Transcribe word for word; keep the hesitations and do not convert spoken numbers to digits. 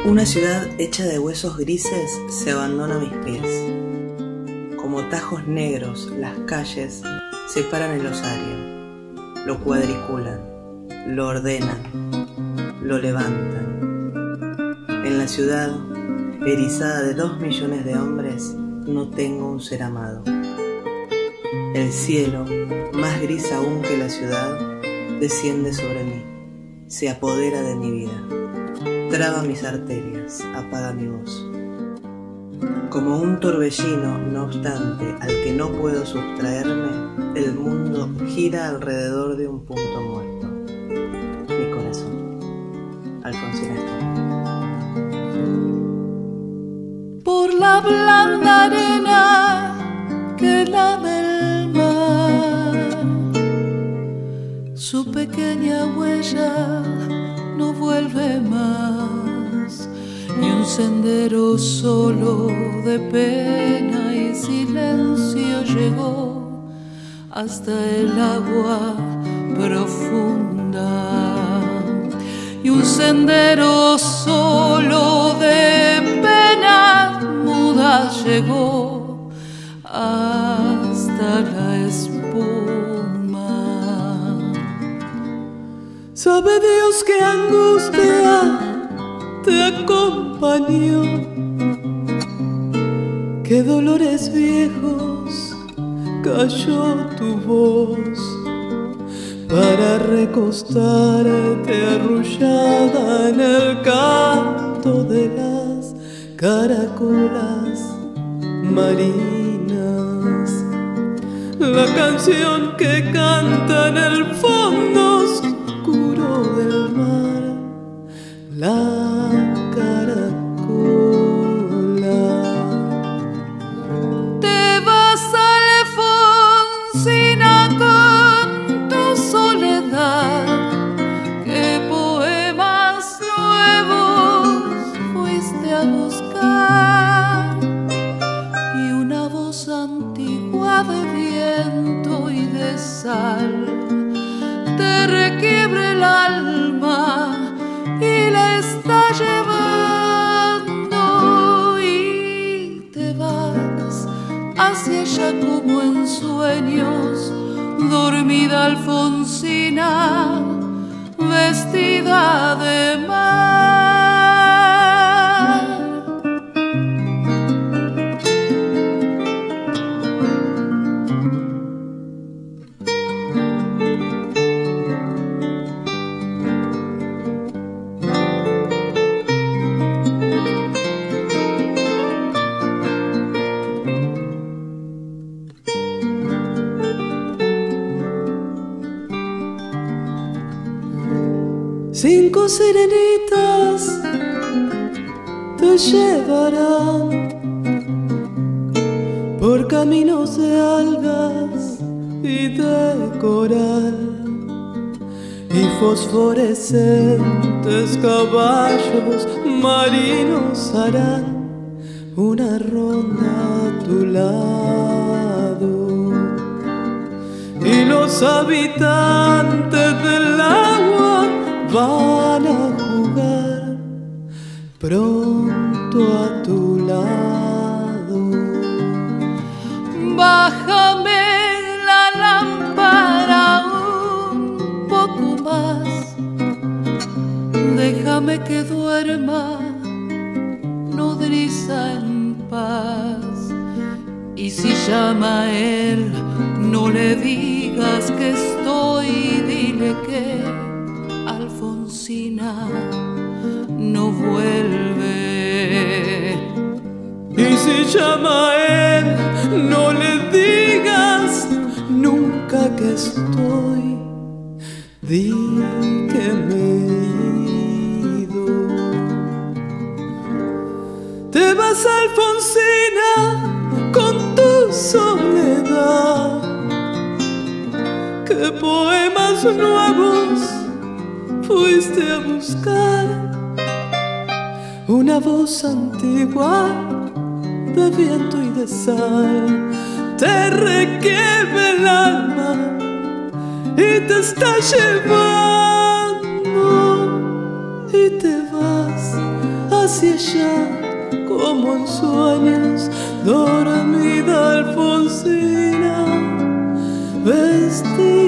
Una ciudad hecha de huesos grises se abandona a mis pies. Como tajos negros, las calles separan el osario, lo cuadriculan, lo ordenan, lo levantan. En la ciudad, erizada de dos millones de hombres, no tengo un ser amado. El cielo, más gris aún que la ciudad, desciende sobre mí, se apodera de mi vida. Traba mis arterias, apaga mi voz. Como un torbellino, no obstante, al que no puedo sustraerme, el mundo gira alrededor de un punto muerto. Mi corazón. Alfonsina Storni. Por la blanda arena que lame el mar, su pequeña huella no vuelve más, y un sendero solo de pena y silencio llegó hasta el agua profunda. Y un sendero solo de pena muda llegó hasta la espuma. Sabe Dios qué angustia te acompañó, qué dolores viejos cayó tu voz para recostarte arrullada en el canto de las caracolas marinas. La canción que canta en el fondo oscuro del mar, la caracola. Te vas, Alfonsina, con tu soledad. ¿Qué poemas nuevos fuiste a buscar? Y una voz antigua de viento y de sal te requiebra el alma y la está llevando, y te vas hacia ella como en sueños, dormida Alfonsina, vestida de mar. Cinco sirenitas te llevarán por caminos de algas y de coral, y fosforescentes caballos marinos harán una ronda a tu lado, y los habitantes del agua van a jugar pronto a tu lado. Bájame la lámpara un poco más, déjame que duerma nodriza en paz. Y si llama a él, no le digas que estoy, dile que Alfonsina no vuelve. Y si llama a él, no le digas nunca que estoy, di que me he ido. Te vas, Alfonsina, con tu soledad. ¿Qué poemas nuevos fuiste a buscar? Una voz antigua de viento y de sal te requiebra el alma y te está llevando, y te vas a hacia allá como en sueños, dormida Alfonsina, vestida